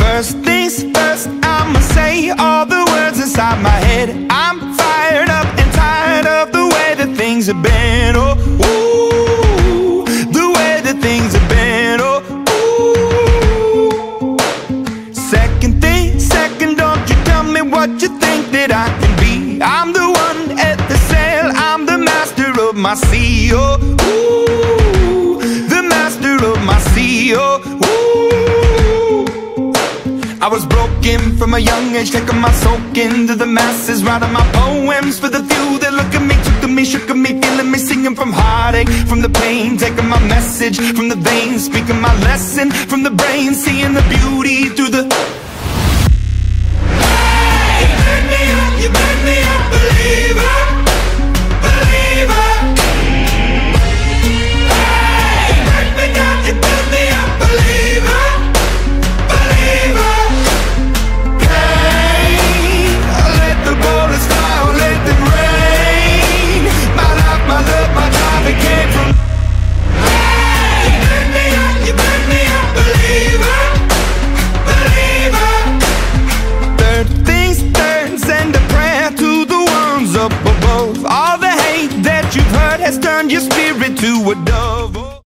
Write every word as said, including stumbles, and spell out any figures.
First things first, I'ma say all the words inside my head. I'm fired up and tired of the way that things have been. Oh, ooh, the way that things have been. Oh, ooh. Second thing, second, don't you tell me what you think that I can be. I'm the one at the sail, I'm the master of my sea. Oh, ooh, the master of my sea. Oh, ooh. I was broken from a young age, taking my soak into the masses, writing my poems for the few that look at me, took to me, shook at me, feeling me, singing from heartache, from the pain, taking my message from the veins, speaking my lesson from the brain, seeing the beauty through the... Hey! You burn me up, you burn me up.